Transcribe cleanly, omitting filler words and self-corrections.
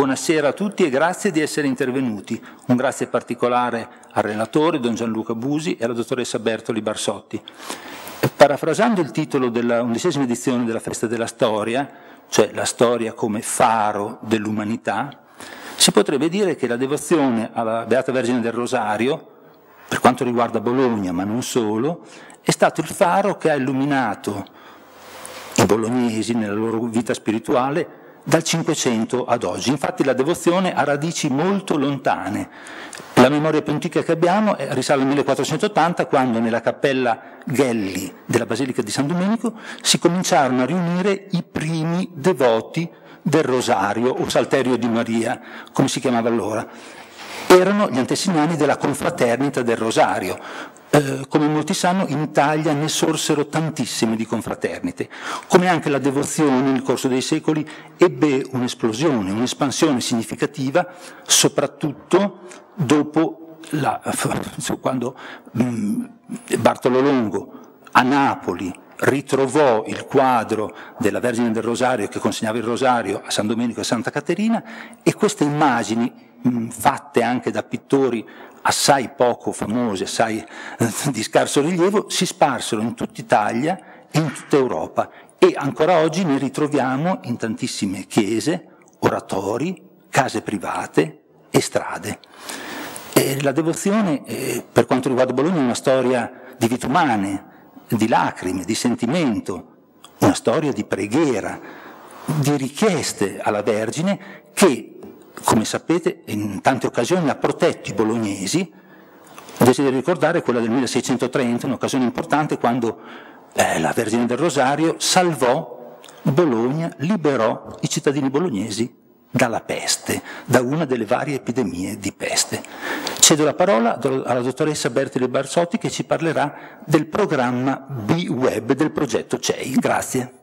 Buonasera a tutti e grazie di essere intervenuti. Un grazie particolare al relatore, don Gianluca Busi, e alla dottoressa Bertoli Barsotti. Parafrasando il titolo della 11ª edizione della Festa della Storia, cioè la storia come faro dell'umanità, si potrebbe dire che la devozione alla Beata Vergine del Rosario, per quanto riguarda Bologna, ma non solo, è stato il faro che ha illuminato i bolognesi nella loro vita spirituale dal Cinquecento ad oggi. Infatti la devozione ha radici molto lontane. La memoria più antica che abbiamo risale al 1480, quando nella cappella Gelli della Basilica di San Domenico si cominciarono a riunire i primi devoti del Rosario o Salterio di Maria, come si chiamava allora. Erano gli antesignani della confraternita del Rosario. Come molti sanno, in Italia ne sorsero tantissime di confraternite, come anche la devozione nel corso dei secoli ebbe un'esplosione, un'espansione significativa, soprattutto dopo quando Bartolo Longo a Napoli ritrovò il quadro della Vergine del Rosario che consegnava il Rosario a San Domenico e Santa Caterina, e queste immagini, fatte anche da pittori assai poco famosi, assai di scarso rilievo, si sparsero in tutta Italia e in tutta Europa, e ancora oggi ne ritroviamo in tantissime chiese, oratori, case private e strade. La devozione, per quanto riguarda Bologna, è una storia di vite umane, di lacrime, di sentimento, una storia di preghiera, di richieste alla Vergine che, come sapete, in tante occasioni ha protetto i bolognesi. Desidero ricordare quella del 1630, un'occasione importante, quando la Vergine del Rosario salvò Bologna, liberò i cittadini bolognesi dalla peste, da una delle varie epidemie di peste. Cedo la parola alla dottoressa Bertoli Barsotti, che ci parlerà del programma B-Web del progetto CEI. Grazie.